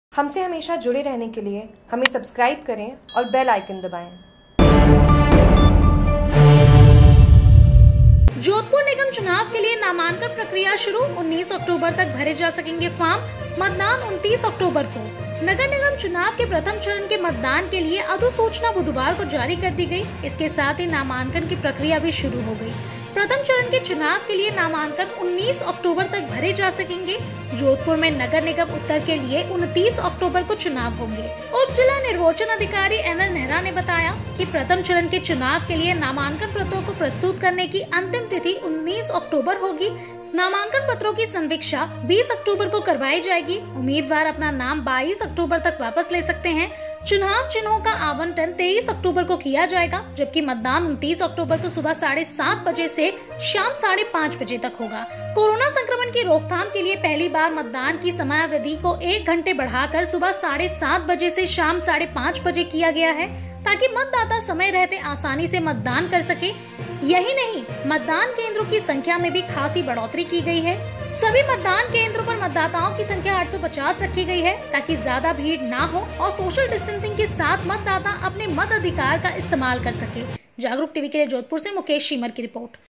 हमसे हमेशा जुड़े रहने के लिए हमें सब्सक्राइब करें और बेल आइकन दबाएं। जोधपुर निगम चुनाव के लिए नामांकन प्रक्रिया शुरू। 19 अक्टूबर तक भरे जा सकेंगे फॉर्म। मतदान 29 अक्टूबर को। नगर निगम चुनाव के प्रथम चरण के मतदान के लिए अधिसूचना बुधवार को जारी कर दी गई। इसके साथ ही नामांकन की प्रक्रिया भी शुरू हो गई। प्रथम चरण के चुनाव के लिए नामांकन 19 अक्टूबर तक भरे जा सकेंगे। जोधपुर में नगर निगम उत्तर के लिए 29 अक्टूबर को चुनाव होंगे। उप जिला निर्वाचन अधिकारी ML नेहरा ने बताया कि प्रथम चरण के चुनाव के लिए नामांकन पत्रों को प्रस्तुत करने की अंतिम तिथि 19 अक्टूबर होगी। नामांकन पत्रों की संवीक्षा 20 अक्टूबर को करवाई जाएगी। उम्मीदवार अपना नाम 22 अक्टूबर तक वापस ले सकते हैं। चुनाव चिन्हों का आवंटन 23 अक्टूबर को किया जाएगा, जबकि मतदान 29 अक्टूबर को सुबह 7:30 बजे से शाम 5:30 बजे तक होगा। कोरोना संक्रमण की रोकथाम के लिए पहली बार मतदान की समयावधि को 1 घंटे बढ़ाकर सुबह 7:30 बजे से शाम 5:30 बजे किया गया है, ताकि मतदाता समय रहते आसानी से मतदान कर सके। यही नहीं, मतदान केंद्रों की संख्या में भी खासी बढ़ोतरी की गई है। सभी मतदान केंद्रों पर मतदाताओं की संख्या 850 रखी गई है, ताकि ज्यादा भीड़ ना हो और सोशल डिस्टेंसिंग के साथ मतदाता अपने मताधिकार का इस्तेमाल कर सके। जागरूक टीवी के लिए जोधपुर से मुकेश शीमर की रिपोर्ट।